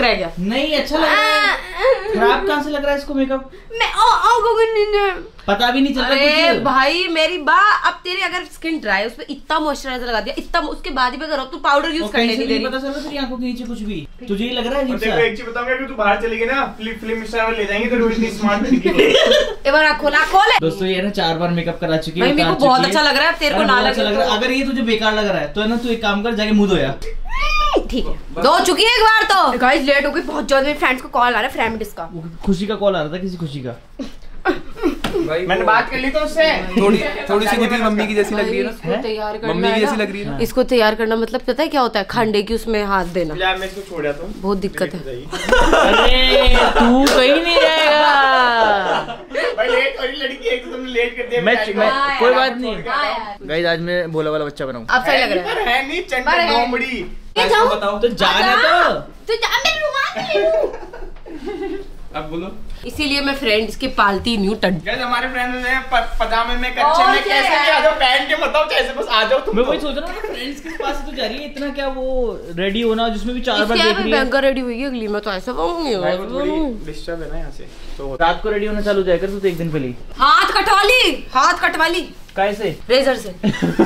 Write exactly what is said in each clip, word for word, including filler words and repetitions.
रहा है क्या? नहीं अच्छा लग रहा है। खराब कहाँ से लग रहा है इसको मेकअप? मैं ओ ओ पता भी नहीं चल रहा। अरे भाई मेरी बा, अब तेरे अगर स्किन ड्राई है, उस पे इतना मॉइस्चराइजर लगा दिया, इतना उसके बाद ही अगर तू पाउडर यूज करने नहीं दे रही। पता चल रहा तेरी आंखों के नीचे कुछ भी तुझे ही लग रहा है। देखो एक चीज बताऊंगा कि तू बाहर चली गई ना, फिल्म फिल्म स्टार ले जाएंगे तो इतनी स्मार्ट दिखेगी। एक बार खोला खोले। दोस्तों ये ना चार बार मेकअप करा चुकी है। मेरे को बहुत अच्छा लग रहा है, तेरे को ना लगे। अगर ये तुझे बेकार लग रहा है तो है ना तू एक काम कर, जाके मुंह धोया। ठीक है, दो चुकी है एक बार तो। गाइस लेट हो गई बहुत ज्यादा, मेरे फ्रेंड्स को कॉल आ रहा है, फ्रेंड का खुशी का कॉल आ रहा था, किसी खुशी का। भाई मैंने बात कर ली तो उससे थोड़ी थोड़ी सी कुछ मम्मी की जैसी लग रही है ना, तैयार करना मम्मी की जैसी लग रही है ना। इसको तैयार करना मतलब पता है क्या होता है? खंडे की उसमें हाथ देना। यार मैं इसको छोड़ आता हूं, बहुत दिक्कत है। अरे तू कहीं नहीं जाएगा भाई। लेट और लड़की है तो तुमने लेट कर दिया। मैं कोई बात नहीं गाइस, आज मैं भोला वाला बच्चा बनाऊं। अब सही लग रहा है। है नहीं चंडा गोमड़ी। बताओ तो जाना तो तो जा मेरे रुमाल। अब बोलो। इसीलिए मैं फ्रेंड्स के पालती नहीं हूँ। गाइस हमारे फ्रेंड्स हैं पजामे में, कच्चे में, कैसे भी आ जाओ, पहन के बताओ कैसे, बस आ जाओ तुम। मैं वही सोच रहा हूँ फ्रेंड्स के पास तो जा रही है, इतना क्या वो रेडी होना जिसमें भी चार बार देख रही है। बैंकर रेडी हुई है अगली में तो ऐसा कहूंगी। डिस्टर्ब है ना यहाँ से, तो रात को रेडी होना चालू जाएगा तू तो एक दिन पहले। हाथ कटवा ली, हाथ कटवा ली। कैसे? रेजर से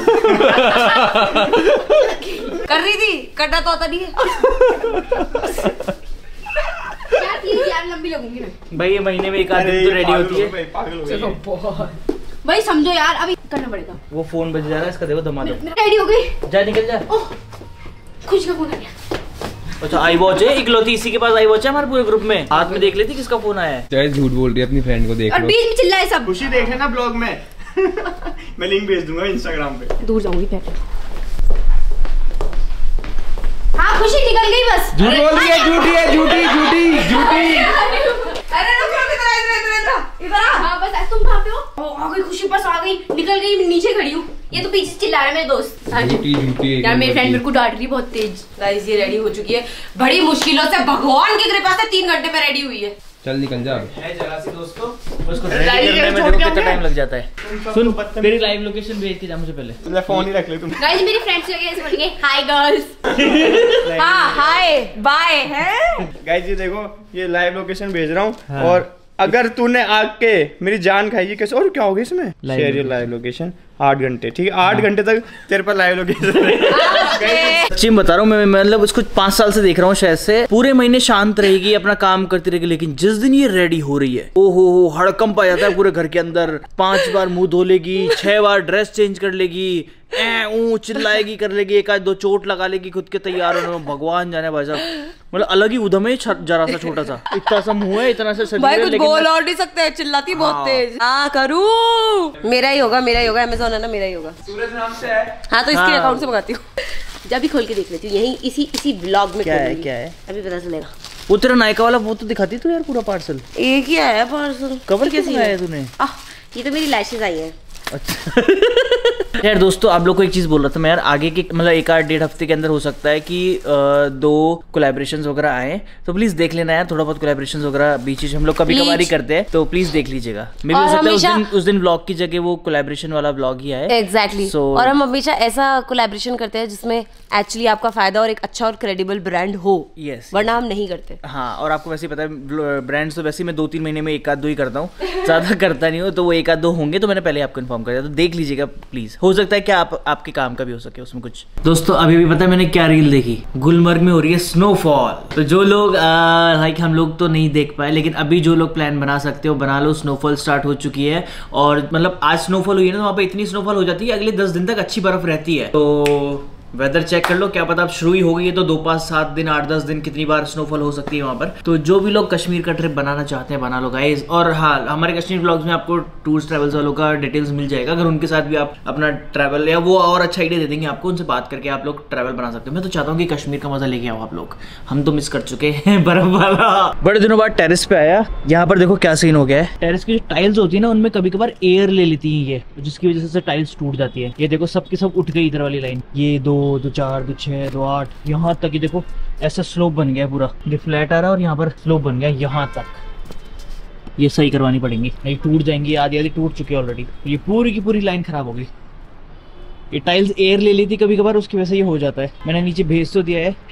कर रही थी, कटा तो होता नहीं है। क्या चीज़ यार, लंबी लगूंगी मैं। भाई ये महीने में एक आध दिन तो रेडी होती है। पागल हो गई भाई समझो यार, अभी करना पड़ेगा। वो फोन बज जा रहा है इसका, देखो दमा दो। रेडी हो गई, जा निकल जा। खुश का फोन आ गया। अच्छा आई वॉच है इकलौती, इसी के पास आई वॉच है हमारे पूरे ग्रुप में। हाथ में देख लेती किसका फोन आया है। चाहे झूठ बोल रही है अपनी फ्रेंड को देख लो। और बीच में चिल्लाए सब। खुशी देख लेना ब्लॉग में। मैं लिंक भेज दूंगा इंस्टाग्राम पे। दूर जाऊंगी फिर। हाँ खुशी निकल गई बस। झूठ बोल रही है, झूठी है, झूठी झूठी झूठी। अरे रुको रुको, इधर इधर इधर इधर आ। हाँ बस तुम कहाँ पे हो? आ गई खुशी, बस आ गई, निकल गई, नीचे खड़ी हूँ। ये तो पीछे चिल्ला रहा है मेरे दोस्त। झूठी झूठी यार मेरी फ्रेंड मेरे को डांट रही बहुत तेज। गाइस ये रेडी हो चुकी है, बड़ी मुश्किलों से, भगवान की कृपा से तीन घंटे में रेडी हुई है। चल निकल जा। है जरा सी दोस्तों, उसको रेडी करने में देखो कितना टाइम लग जाता है। सुन मेरी लाइव लोकेशन भेज के जा मुझे पहले। तुझे फोन ही रख ले तुम। गाइस मेरी फ्रेंड्स लगे ऐसे बोलेंगे हाय गर्ल्स। हाँ हाय बाय है। गाइस ये देखो, ये लाइव लोकेशन भेज रहा हूँ। और अगर तूने आके मेरी जान खाई कैसे, और क्या होगा इसमें, शेयर योर लाइव लोकेशन आठ घंटे। ठीक है, आठ घंटे तक तेरे पर लाइव लोकेशन। सच्ची बता रहा हूँ मैं, मतलब उसको पांच साल से देख रहा हूँ शायद से। पूरे महीने शांत रहेगी, अपना काम करती रहेगी, लेकिन जिस दिन ये रेडी हो रही है, ओ हो हो हड़कंप आ जाता है पूरे घर के अंदर। पांच बार मुंह धो लेगी, छह बार ड्रेस चेंज कर लेगी, ऊ चिल्लाएगी, कर लेगी, एक आध दो चोट लगा लेगी खुद के तैयार होने में। भगवान जाने भाई साहब, मतलब अलग ही उधम है। जरा सा छोटा सा, इतना सा मुंह है, इतना सा शरीर है, कुछ बोल और नहीं सकते, चिल्लाती बहुत तेज। हाँ करूँ, मेरा ही होगा, मेरा ही होगा, अमेज़न है ना, मेरा ही होगा। सूरज नाम से है। हाँ तो इसके अकाउंट से मंगाती हूँ। जब भी खोल के देख लेती हूँ, यही इसी इसी व्लॉग में। क्या है क्या है अभी पता चलेगा। वो तेरा नायका वाला वो तो दिखाती तू यार, पूरा पार्सल एक ही आया पार्सल। कवर कैसे आया तूने? ये तो मेरी लैशेज आई है। अच्छा यार दोस्तों, आप लोग को एक चीज बोल रहा था मैं यार, आगे के मतलब एक आध डेढ़ हफ्ते के अंदर हो सकता है कि आ, दो कोलैबोरेशंस वगैरह आए, तो प्लीज देख लेना यार। थोड़ा बहुत कोलैबोरेशंस वगैरह बीच बीच हम लोग कभी कभार ही करते हैं, तो प्लीज देख लीजिएगा। मे भी हो सकता है उस दिन उस दिन व्लॉग की जगह वो कोलैबोरेशन वाला व्लॉग ही आए। Exactly exactly. so, और हम हमेशा ऐसा कोलैबोरेशन करते हैं जिसमें एक्चुअली आपका फायदा और एक अच्छा और क्रेडिबल ब्रांड हो। यस, वरना हम नहीं करते। हाँ, और आपको वैसे पता है ब्रांड्स तो वैसे मैं दो तीन महीने में एक आध दो ही करता हूँ, ज्यादा करता नहीं हूँ। तो वो एक आध दो होंगे तो मैंने पहले आपको इन्फॉर्म कर दिया, तो देख लीजिएगा प्लीज। हो सकता है कि आप आपके काम का भी हो सके उसमें कुछ। दोस्तों अभी भी पता है मैंने क्या रील देखी, गुलमर्ग में हो रही है स्नोफॉल। तो जो लोग लाइक हम लोग तो नहीं देख पाए, लेकिन अभी जो लोग प्लान बना सकते हो बना लो। स्नोफॉल स्टार्ट हो चुकी है, और मतलब आज स्नोफॉल हुई है ना, तो वहाँ पे इतनी स्नोफॉल हो जाती है अगले दस दिन तक अच्छी बर्फ रहती है। तो वेदर चेक कर लो, क्या पता अब शुरू ही हो गई है तो दो पाँच सात दिन आठ दस दिन कितनी बार स्नोफॉल हो सकती है वहाँ पर। तो जो भी लोग कश्मीर का ट्रिप बनाना चाहते हैं बना लो गाइज। और हाँ, हमारे कश्मीर ब्लॉग्स में आपको टूर्स ट्रैवल्स वालों का डिटेल्स मिल जाएगा, अगर उनके साथ भी आप अपना ट्रैवल या वो और अच्छा आइडिया दे देंगे आपको, उनसे बात करके आप लोग ट्रैवल बना सकते हो। मैं तो चाहता हूँ कि कश्मीर का मजा लेके आओ आप लोग, हम तो मिस कर चुके हैं बर्फ वाला। बड़े दिनों बाद टेरेस पे आया, यहाँ पर देखो क्या सीन हो गया है। टेरेस की जो टाइल्स होती है ना, उनमें कभी कभार एयर ले लेती है ये, जिसकी वजह से टाइल्स टूट जाती है। ये देखो सबकी सब उठ गई इधर वाली लाइन, ये दो दो चार दो छह दो आठ, यहाँ तक ये देखो ऐसा स्लोप बन गया पूरा। ये फ्लैट आ रहा है और यहाँ पर स्लोप बन गया यहाँ तक। ये सही करवानी पड़ेंगी, नहीं टूट जाएंगी, आधी आधी टूट चुकी है ऑलरेडी। ये पूरी की पूरी लाइन खराब हो गई। ये टाइल्स एयर ले ली थी कभी कभार, उसकी वजह से ये हो जाता है। मैंने नीचे भेज तो दिया है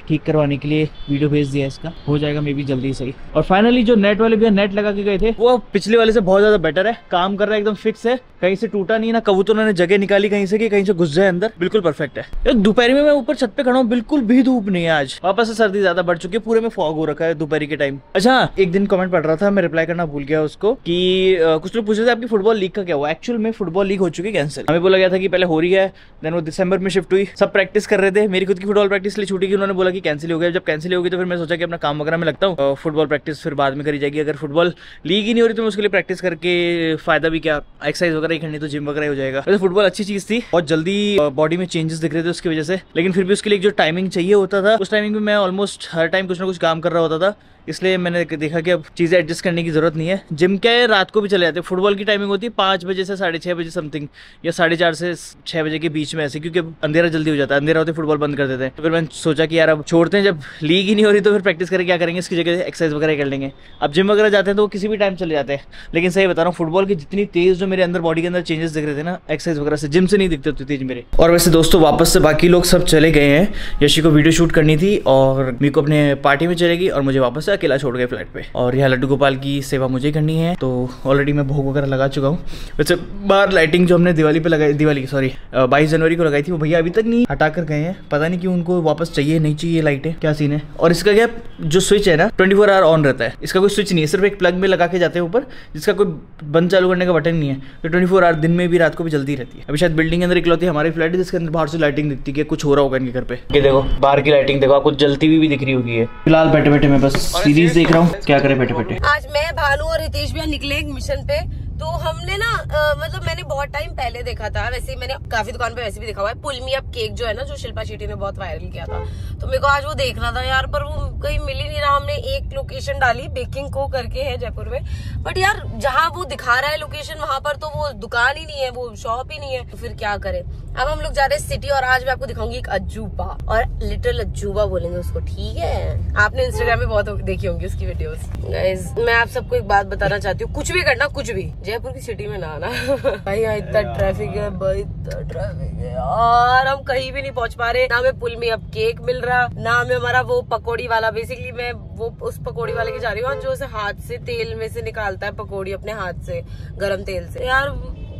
ठीक करवाने के लिए वीडियो भेज दिया इसका, हो जाएगा मे बी जल्दी सही। और फाइनली जो नेट वाले भैया नेट लगा के गए थे वो पिछले वाले से बहुत ज्यादा बेटर है, काम कर रहा है, एकदम फिक्स है, कहीं से टूटा नहीं ना, कबूतरों ने जगह निकाली कहीं से कि कहीं से घुस जाए अंदर, बिल्कुल परफेक्ट है। दोपहर में मैं ऊपर छत पे खड़ा हूँ, बिल्कुल भी धूप नहीं है आज, वापस से सर्दी ज्यादा बढ़ चुकी है, पूरे में फॉग हो रखा है दोपहर के टाइम। अच्छा एक दिन कमेंट पढ़ रहा था, मैं रिप्लाई करना भूल गया उसको कि आ, कुछ लोग पूछ रहे थे आपकी फुटबॉल लीग का क्या हुआ। एक्चुअल में फुटबॉल लीग हो चुकी है कैंसिल, हमें बोला गया था कि पहले हो रही है, देन वो दिसंबर में शिफ्ट हुई, सब प्रैक्टिस कर रहे थे, मेरी खुद की फुटबॉल प्रैक्टिस लिए छूटी की, उन्होंने बोला कि कैंसिल हो गया। जब कैंसिल होगी तो फिर मैं सोचा कि अपना काम वगैरह में लगता हूँ, फुटबॉल प्रैक्टिस फिर बाद में करी जाएगी। अगर फुटबॉल लीग ही नहीं हो रही तो मैं उसके लिए प्रैक्टिस करके फायदा भी क्या, एक्सरसाइज वगैरह ही करनी तो जिम वगैरह हो जाएगा। वैसे फुटबॉल अच्छी चीज थी, बहुत जल्दी बॉडी में चेंजेस दिख रहे थे उसकी वजह से, लेकिन फिर भी उसके लिए जो टाइमिंग चाहिए होता था उस टाइमिंग में मैं ऑलमोस्ट हर टाइम कुछ ना कुछ काम कर रहा होता था, इसलिए मैंने देखा कि अब चीज़ें एडजस्ट करने की जरूरत नहीं है। जिम क्या है रात को भी चले जाते हैं, फुटबॉल की टाइमिंग होती है पाँच बजे से साढ़े छः बजे समथिंग, या साढ़े चार से छः बजे के बीच में ऐसे, क्योंकि अंधेरा जल्दी हो जाता है, अंधेरा होते फुटबॉल बंद कर देते हैं। तो फिर मैंने सोचा कि यार अब छोड़ते हैं, जब लीग ही नहीं हो रही तो फिर प्रैक्टिस करके क्या करेंगे, इसकी जगह एक्सरसाइज वगैरह कर लेंगे। अब जिम वगैरह जाते हैं तो वो किसी भी टाइम चले जाते हैं, लेकिन सही बता रहा हूँ फुटबॉल की जितनी तेज जो मेरे अंदर बॉडी के अंदर चेंजेस दिख रहे थे ना एक्सरसाइज वगैरह से, जिम से नहीं दिखते तेज मेरे। और वैसे दोस्तों वापस से बाकी लोग सब चले गए हैं, यशी को वीडियो शूट करनी थी और मेरे को अपने पार्टी में चलेगी और मुझे वापस से अकेला छोड़ गए फ्लैट पे, और यहाँ लड्डू गोपाल की सेवा मुझे करनी है। तो ऑलरेडी मैं भोग वगैरह लगा चुका हूँ। वैसे बाहर लाइटिंग जो हमने दिवाली पे लगाई, दिवाली सॉरी बाईस जनवरी को लगाई थी, वो भैया अभी तक नहीं हटा कर गए हैं, पता नहीं क्यों उनको वापस चाहिए नहीं चाहिए लाइटें, क्या सीन है। और इसका क्या जो स्विच है ना ट्वेंटी फोर आवर ऑन रहता है, इसका कोई स्विच नहीं है, सिर्फ एक प्लग में लगा के जाते हैं ऊपर, जिसका कोई बंद चालू करने का बटन नहीं है, तो ट्वेंटी फोर आवर दिन में भी रात को भी जल्दी रहती है। अभी शायद बिल्डिंग के अंदर इकलौती हमारी फ्लैट है जिसके अंदर बाहर से लाइटिंग दिखती है, कुछ हो रहा होगा इनके घर पे। ये देखो बाहर की लाइटिंग देखो, आपको जलती हुई भी दिख रही होगी। फिलहाल बैठे बैठे मैं बस सीरीज देख रहा हूँ, क्या करे बैठे बैठे। आज मैं भानु और रितेश भैया निकले एक मिशन पे, तो हमने ना आ, मतलब मैंने बहुत टाइम पहले देखा था, वैसे मैंने काफी दुकान पे वैसे भी देखा हुआ है, पुल मी अप केक जो है ना, जो शिल्पा शेट्टी ने बहुत वायरल किया था, तो मेरे को आज वो देखना था यार, पर वो कहीं मिल ही नहीं रहा। हमने एक लोकेशन डाली, बेकिंग को करके है जयपुर में, बट यार जहाँ वो दिखा रहा है लोकेशन वहां पर तो वो दुकान ही नहीं है, वो शॉप ही नहीं है, तो फिर क्या करें। अब हम लोग जा रहे हैं सिटी, और आज मैं आपको दिखाऊंगी एक अजूबा, और लिटिल अजूबा बोलेंगे उसको, ठीक है। आपने इंस्टाग्राम में बहुत देखी होंगी उसकी वीडियोस। गाइस मैं आप सबको एक बात बताना चाहती हूँ, कुछ भी करना, कुछ भी जयपुर की सिटी में ना आना भाई, यहाँ इतना ट्रैफिक है भाई, इतना ट्रैफिक है और हम कहीं भी नहीं पहुँच पा रहे, ना हमें पुल में अब केक मिल रहा, ना हमें हमारा वो पकौड़ी वाला, बेसिकली मैं वो उस पकौड़ी वाले की जा रही हूँ जो से हाथ से तेल में से निकालता है पकौड़ी अपने हाथ से, गरम तेल से। यार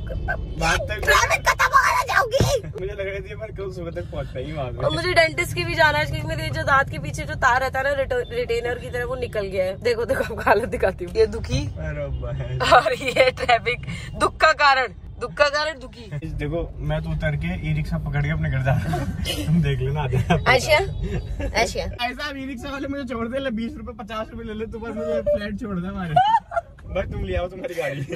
ट्रैफिक खत्म हो गया, जाऊंगी। मुझे लग रही थी पर कल सुबह तक पहुंच पाएंगी वहां पे। और मुझे डेंटिस्ट की भी जाना है क्योंकि मेरे जो दांत के पीछे जो तार रहता है ना रिटेनर की तरह, वो निकल गया है। देखो देखो आपको हालत दिखाती हूँ, ये दुखी और ये ट्रैफिक, दुख का कारण, दुख का कारण दुखी। देखो मैं तो उतर के ई रिक्शा पकड़ के अपने घर जा रहा हूँ, तुम देख लेना। अच्छा अच्छा ऐसा ई रिक्शा वाले मुझे छोड़ दे, ले बीस रुपए पचास रुपए ले ले, तो बस मुझे फ्लैट छोड़ दे हमारे, बस तुम ले आओ तुम्हारी गाड़ी।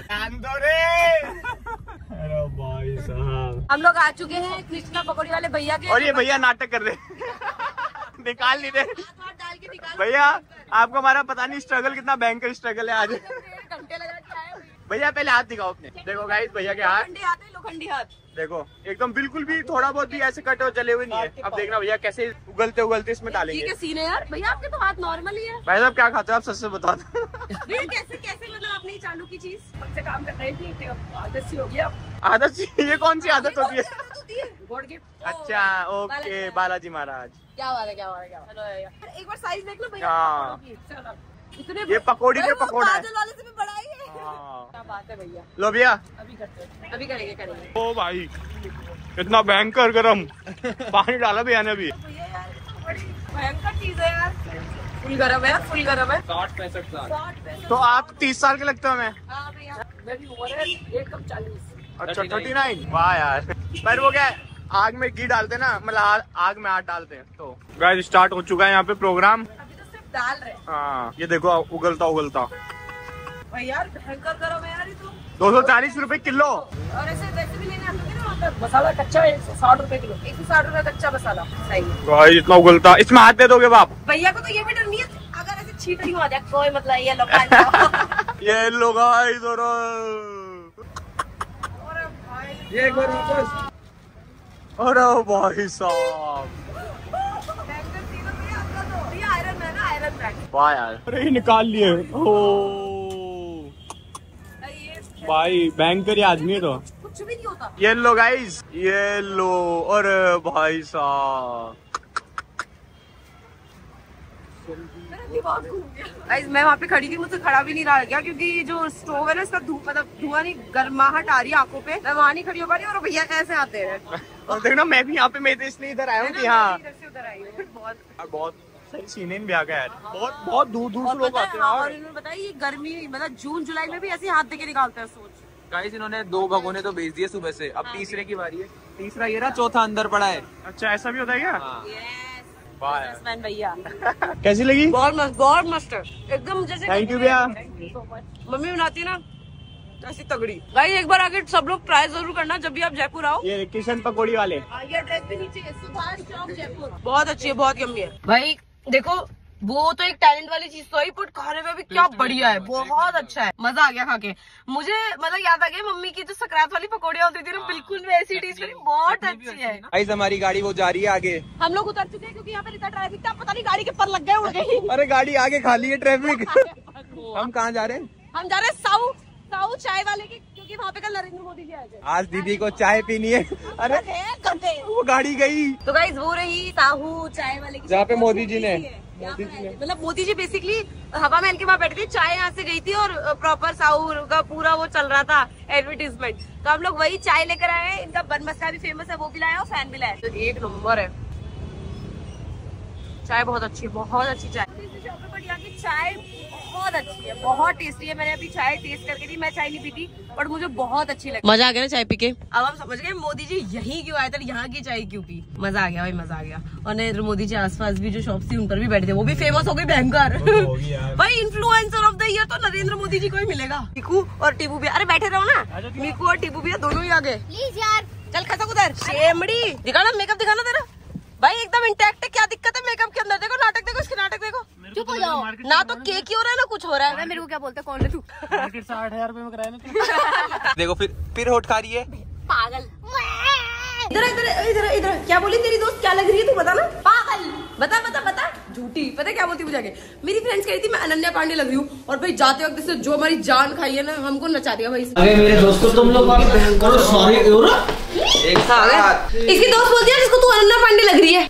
अरे भाई साहब हम लोग आ चुके हैं कृष्णा पकौड़ी वाले भैया के, और ये भैया नाटक कर रहे निकाल नहीं रहे भैया। आपको हमारा पता नहीं स्ट्रगल कितना भयंकर स्ट्रगल है आज। घंटे लगा के आए भैया पहले हाथ दिखाओ अपने, देखो गाइस भैया के हाथ, लोखंडी हाथ देखो एकदम बिल्कुल भी थोड़ा बहुत भी ऐसे कटे और जले हुए नहीं है। अब देखना भैया कैसे उगलते उगलते इसमें डालेंगे। ठीक है सीने यार, भैया आपके तो हाथ नॉर्मल ही है। भाई साहब क्या खाते हो आप, सच से बता दो भैया कैसे कैसे मतलब अपनी चालू की चीज से काम कर रही थी, आदत सी हो गई। आदत सी, ये कौन सी आदत होती है? अच्छा ओके बालाजी महाराज, क्या बात है, क्या बात है, क्या बात है। एक बार साइज देख लो भैया, इतने ये पकौड़ी के पकौड़ा है, वाले से भी बड़ा ही है। क्या बात है भैया, लो भैया अभी करते हैं, अभी करेंगे करेंगे। ओ भाई इतना भयंकर गरम पानी डाला भैया ने अभी। भैया यार बड़ी भयंकर चीज है यार, फुल गरम है यार, फुल गरम है। साठ पैंसठ साल तो आप तीस साल के लगते हो हमें? हाँ भैया मैं भी उम्र है एक कम चालीस। अच्छा थर्टी नाइन, वाह यार। पर वो क्या है आग में घी डालते ना, मतलब आग में हाथ डालते हैं। तो गाइस स्टार्ट हो चुका है यहाँ पे प्रोग्राम, अभी तो सिर्फ डाल रहे हैं। हाँ ये देखो उगलता उगलता भाई यार भयंकर गरम है यार ये तो। दो सौ चालीस रूपए किलो। और ऐसे वैसे भी लेने आते थे ना वहाँ पर मसाला कच्चा है एक सौ साठ रूपए किलो, एक सौ साठ रूपए कच्चा मसाला। सही भाई इतना उगलता, इसमें हाथ दे दोगे बाप? भैया को तो ये भी डर नहीं है, अगर ऐसे छींट ही आ जाए कोई मतलब ये लोग ये लोग ये एक बार अरे भाई साहब आयरन मैन ना, आयरन मैन। वाह यार, अरे निकाल लिए ओ भाई भयंकर आदमी है तो कुछ भी नहीं होता। ये लो गाइस, ये लो, और भाई साहब गाइस मैं वहाँ पे खड़ी थी, मुझसे खड़ा भी नहीं रहा गया क्योंकि ये जो स्टोव है ना इसका धूप मतलब धुआं नहीं गर्माहट आ रही है आंखों पे। मैं वहाँ नहीं खड़ी हो पा रही और भैया कैसे आते हैं। और देखना मैं भी यहाँ पे मैं तो इसलिए इधर आया हूँ कि हाँ इधर से उधर आई हूँ। बहुत बहुत सही सीन है भी आ गया यार, बहुत बहुत दूर दूर से लोग आते हैं और यार। इन्होंने बताया ये गर्मी मतलब जून जुलाई में भी ऐसे हाथ देके निकालते हैं। सोच गाइस इन्होंने दो भगोने तो बेच दिए सुबह से, अब तीसरे की बारी है। तीसरा ये रहा, चौथा अंदर पड़ा है। अच्छा ऐसा भी होता है क्या? हाँ। बिजनेसमैन भैया कैसी लगी? बहुत मस्त बहुत मस्त है एकदम जैसे। थैंक यू भैया। मम्मी बनाती है ना ऐसी तगड़ी। गाइस एक बार आगे सब लोग ट्राई जरूर करना जब भी आप जयपुर आओ। ये किशन पकौड़ी वाले ये एड्रेस भी नीचे है, सुभाष चौक जयपुर। बहुत अच्छी है, बहुत यम्मी है भाई। देखो वो तो एक टैलेंट वाली चीज तो है, बट खाने में भी क्या बढ़िया है, बहुत अच्छा है, मजा आ गया खा के। मुझे मतलब याद आ गया मम्मी की जो सकरात वाली पकौड़ियाँ होती थी ना, बिल्कुल वैसी टेस्ट वाली, बहुत अच्छी है। गाइस हमारी गाड़ी वो जा रही है आगे। हम लोग उतर चुके हैं क्योंकि यहाँ पे इतना ट्रैफिक था, पता नहीं गाड़ी के पर लग गए उड़ गई। अरे गाड़ी आगे खाली है ट्रैफिक। हम कहाँ जा रहे हैं? हम जा रहे हैं साऊ साऊ चाय वाले की, क्योंकि वहाँ पे कल नरेंद्र मोदी जी आए थे। आज दीदी को चाय पीनी है। अरे वो गाड़ी गई। तो गाइस वो रही साहू चाय वाले की, जहाँ पे मोदी जी ने मतलब मोदी जी बेसिकली हवा महल के वहाँ बैठे थे, चाय यहाँ से गई थी और प्रॉपर साहू का पूरा वो चल रहा था एडवर्टीजमेंट। तो हम लोग वही चाय लेकर आए हैं, इनका बन मस्का भी फेमस है, वो भी लाया और फैन भी लाया। तो एक नंबर है चाय, बहुत अच्छी है, बहुत अच्छी चाय। यहाँ की चाय बहुत अच्छी है, बहुत टेस्टी है। मैंने अभी चाय टेस्ट करके दी, मैं चाय नहीं पीती बट मुझे बहुत अच्छी लगी। मजा आ गया ना चाय पी के। अब हम समझ गए मोदी जी यहीं क्यों आए थे, यहाँ की चाय क्यों पी। मजा आ गया भाई, मजा आ गया। और नरेंद्र मोदी जी आसपास भी जो शॉप्स थी उन पर भी बैठे थे, वो भी फेमस हो गई भयंकर। भाई इन्फ्लुएंसर ऑफ द ईयर तो नरेंद्र मोदी जी को ही मिलेगा। मीकू और टीबू भैया, अरे बैठे रहो ना, मीकू और टीबू भैया दोनों ही आ गए। प्लीज यार चल खसक उधर। शेमड़ी दिखाना, मेकअप दिखाना तेरा भाई एकदम इंटैक्ट है। क्या दिक्कत है मेकअप के अंदर? देखो नाटक देखो, इसके नाटक देखो। चुप हो जाओ ना, तो केक ही हो रहा है ना कुछ हो रहा है। मेरे को क्या बोलते, कौन है तू? मार्केट साठ हजार रूपए में कराया ना। देखो फिर फिर होठ खा रही है पागल। इधर इधर इधर इधर, क्या बोली तेरी दोस्त, क्या लग रही है तू बता ना। पागल बता बता बता, झूठी। पता है क्या बोलती मुझे आगे? मेरी फ्रेंड्स कह रही थी मैं अनन्या पांडे लग रही हूँ, और भाई जाते वक्त से जो हमारी जान खाई है ना, हमको नचा दिया भाई। अरे मेरे दोस्तों तुम लोग सॉरी एक साथ। इसकी दोस्त बोलती है जिसको तू अनन्या पांडे लग रही है।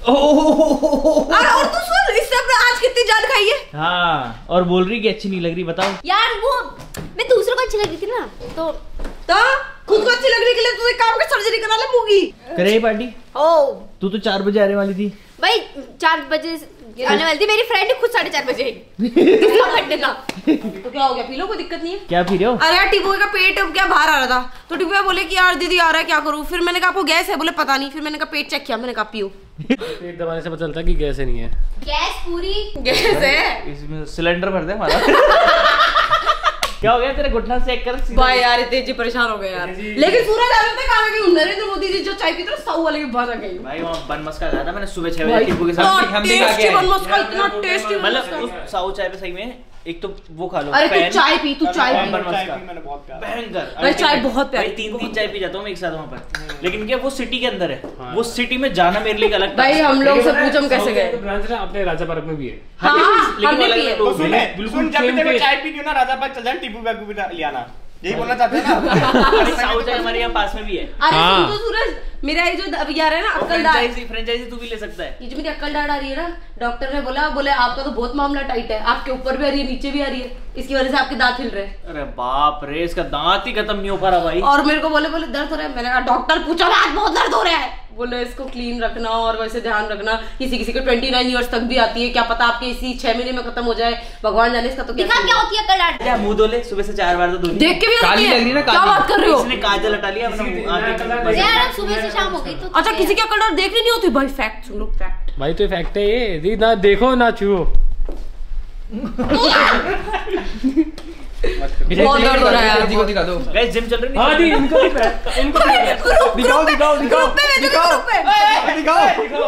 और और तू सुन, इससे अपने आज कितनी जान खाई है। हाँ, और बोल रही कि अच्छी नहीं लग रही। बताओ यार वो मैं दूसरों को अच्छी लग रही थी ना, तो तो खुद को अच्छी लगने के लिए तू एक काम कर, सर्जरी करा ले मुंह की। करे पार्टी। ओ तू तो चार बजे आने वाली थी भाई, चार बजे आने वाली थी। मेरी फ्रेंड खुद साढ़े चार बजे किसका बर्थडे था। तो क्या हो गया, पी लो, कोई दिक्कत नहीं है। क्या पी रहे हो? अरे यार टिबू का पेट क्या बाहर आ रहा था, तो टिबू बोले कि यार दीदी आ रहा है क्या करूँ। फिर मैंने कहा आपको गैस है? बोले पता नहीं। फिर मैंने कहा पेट चेक किया, मैंने कहा पियो। पेट दबाने से पता चलता है कि गैस नहीं है। गैस पूरी गैस है, इसमें सिलेंडर भर दे हमारा। क्या हो गया तेरे घुटना चेक कर। भाई यार इतने जी परेशान हो गए यार। लेकिन सूरज आ रहा था, कहाँ गई नरेंद्र मोदी जी जो चाय पीते हैं साऊ वाले के बाहर आ गई। भाई वहाँ बन मस्का खाया था मैंने सुबह छह बजे टीपू के साथ। इतना टेस्टी बन मस्का, इतना टेस्टी मतलब उस साऊ चाय पे सही में एक तो वो खा लो। अरे तू चाय पी, तू चाय पी। मैंने बहुत प्यार। भयंकर भाई चाय बहुत प्यारी। भाई तीन तीन चाय पी जाता हूँ मैं एक साथ वहाँ पर। लेकिन क्या वो सिटी के अंदर है, वो सिटी में जाना मेरे लिए अलग। भाई हम लोग से पूछ हम कैसे गए। ब्रांच ना अपने राजा पार्क में भी है। हाँ हमने पी है। तो सुन बिल्कुल सुन, जब भी same तेरे को taste। चाय पीनी हो ना, राजा पार्क चल जाए, टीपू बैग भी ले आना। यही बोलना चाहते हैं ना। साऊ चाय हमारे यहाँ पास में भी है। अरे सुन तो सूरज, मेरा ये जो अभी आ रहा है ना अक्कलदार, फ्रेंचाइजी फ्रेंचाइजी तू भी ले सकता है। ये जो मेरी अक्कलदार आ रही है ना, डॉक्टर ने बोला बोले आपका तो बहुत मामला टाइट है, आपके ऊपर भी आ रही है नीचे भी आ रही है, इसकी वजह से आपके दांत हिल रहे हैं। अरे बाप रे, इसका दांत ही खत्म नहीं हो पा रहा भाई। और मेरे को बोले बोले दर्द हो रहा है। मैंने कहा डॉक्टर पूछो ना, बहुत दर्द हो रहा है। बोले इसको क्लीन रखना और वैसे ध्यान रखना। किसी किसी के ट्वेंटी नाइन ईयर्स तक भी आती है, क्या पता आपके इसी छह महीने में खत्म हो जाए, भगवान जाने इसका तो क्या। दिखा क्या होती है कलर। क्या मुंह धो ले, सुबह से चार बार तो धो देख के भी काली लग रही है ना, क्या बात कर रहे हो। इसने काजल हटा लिया अपना मुंह आगे। यार अब सुबह से शाम हो गई तो अच्छा किसी का कलर देखनी नहीं होती भाई। फैक्ट सुन लो, फैक्ट। भाई तो फैक्ट है ये, दी ना देखो ना छुओ। बहुत दर्द हो रहा है यार। को दिखा दो। गाइस जिम चल रही है। हाँ दी इनको भी फैक्ट, इनको भी फैक्ट। दिखाओ दिखाओ दिखाओ ग्रुप पे भेजो, ग्रुप पे। दिखाओ।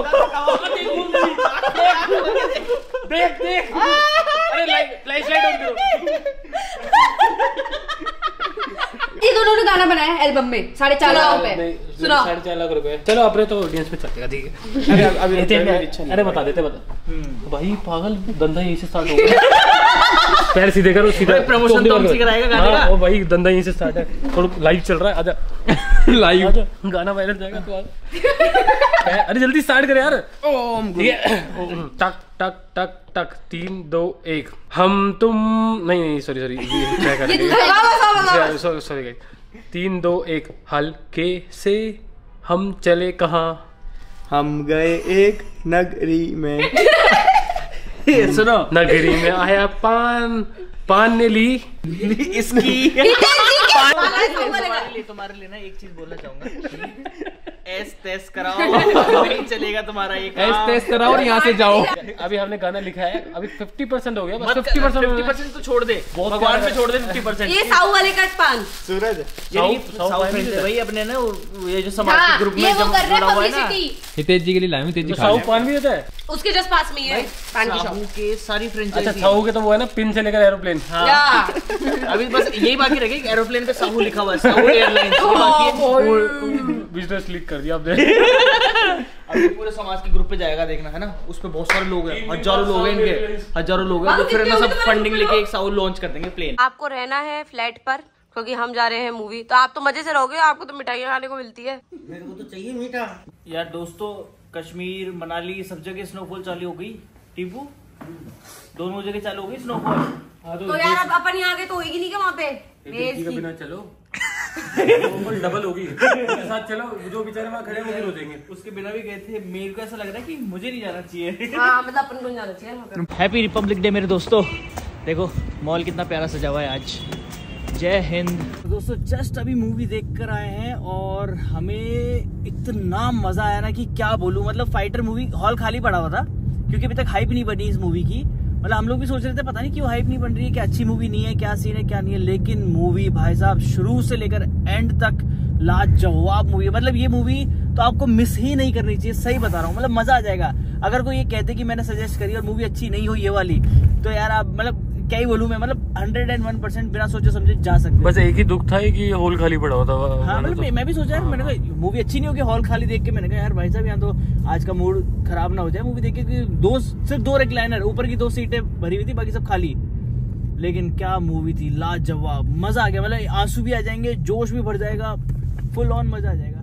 देख देख। अरे लाइट लाइट लाइट ऑन करो। ये दोनों ने गाना बनाया है एल्बम में साढ़े चार लाख पे। नहीं, सुना। साढ़े चार लाख रुपए। चलो अपने तो ऑडियंस में चलेगा, ठीक है। अरे अभी अरे बता देते बता। भाई पागल धंधा यही से स्टार्ट हो गया। पैर सीधे करो, सीधा। प्रमोशन तो हमसे कराएगा गाने का। ओ भाई धंधा यहीं से स्टार्ट है, थोड़ा लाइव चल रहा है, आजा लाइव गाना वायरल जाएगा तो अरे जल्दी स्टार्ट कर यार। टक टक टक टक, तीन दो एक, हम तुम नहीं नहीं सॉरी सॉरी सॉरी सॉरी तीन दो एक, हल्के से हम चले कहाँ, हम गए एक नगरी में। सुनो, नगरी में आया पान, पान ने ली इसकी तुम्हारे लिए तुम्हारे लिए ना एक चीज बोलना चाहूंगा, एस टेस्ट कराओ नहीं चलेगा तुम्हारा ये काम। एस टेस्ट कराओ और यहाँ से जाओ। अभी हमने गाना लिखा है, अभी फिफ्टी परसेंट हो गया, बस फिफ्टी परसेंट फिफ्टी परसेंट तो छोड़ दे, भगवान पे छोड़ दे फिफ्टी परसेंट। ये साऊ वाले का पान सूरज भाई अपने ना ये जो समाज के ग्रुप में ये वो कर रहे जुड़ा हुआ है ना, हितेश जी के लिए लाया, हितेश जी साहू पान भी देता है उसके जस्ट पास में ही है पान की शॉप। के सारी अच्छा फ्रेंचाइजी। साहू के तो वो है ना, पिन से लेकर एरोप्लेन। हाँ। अभी बस यही बाकी रहे कि एरोप्लेन पे साहू लिखा हुआ है, साहू एयरलाइंस बिजनेस लीक कर दिया आपने। अभी पूरे समाज के ग्रुप पे जाएगा, देखना है ना, उस पे बहुत सारे लोग हैं, हजारों लोग हैं इनके, हजारों लोग हैं। फिर ना सब फंडिंग लेके एक साहू लॉन्च कर देंगे प्लेन। आपको रहना है फ्लैट पर क्योंकि हम जा रहे हैं मूवी, तो आप तो मजे से रहोगे, आपको तो मिठाइयाँ खाने को मिलती है। मेरे को तो चाहिए मीठा यार दोस्तों, कश्मीर मनाली सब जगह स्नोफॉल चालू हो गई। टीपू दोनों जगह चालू हो गई स्नोफॉल। तो यार अब अपन यहाँ आगे तो होगी नहीं क्या वहाँ पे? बिना चलो डबल होगी, साथ चलो, जो बेचारे वहाँ खड़े होंगे रो देंगे। उसके बिना भी गए थे। मेरे को ऐसा लग रहा है कि मुझे नहीं जाना चाहिए। हाँ मतलब अपन को नहीं जाना चाहिए। हैप्पी रिपब्लिक डे मेरे दोस्तों। देखो मॉल कितना प्यारा सजा हुआ है आज। जय हिंद। दोस्तों जस्ट अभी मूवी देख कर आए हैं और हमें इतना मजा आया ना कि क्या बोलूं। मतलब फाइटर मूवी हॉल खाली पड़ा हुआ था क्योंकि अभी तक हाइप नहीं बनी इस मूवी की। मतलब हम लोग भी सोच रहे थे पता नहीं क्यों हाइप नहीं बन रही है, क्या अच्छी मूवी नहीं है, क्या सीन है क्या नहीं है। लेकिन मूवी भाई साहब शुरू से लेकर एंड तक लाजवाब मूवी है। मतलब ये मूवी तो आपको मिस ही नहीं करनी चाहिए, सही बता रहा हूँ। मतलब मजा आ जाएगा। अगर कोई ये कहते कि मैंने सजेस्ट करी और मूवी अच्छी नहीं हो ये वाली, तो यार आप मतलब क्या ही बोलूं मैं। मतलब हंड्रेड एंड वन परसेंट बिना सोचे समझे जा सकते। बस एक ही दुख था कि हॉल खाली पड़ा हुआ था। हाँ मतलब तो। मैं भी सोचा यार, मैंने कहा मूवी अच्छी नहीं होगी हॉल खाली देख के। मैंने कहा यार भाई साहब यहाँ तो आज का मूड खराब ना हो जाए मूवी देख के। दो सिर्फ दो रिक्लाइनर, ऊपर की दो सीटें भरी हुई थी, बाकी सब खाली। लेकिन क्या मूवी थी, लाजवाब, मजा आ गया। मतलब आंसू भी आ जाएंगे, जोश भी भर जाएगा, फुल ऑन मजा आ जाएगा।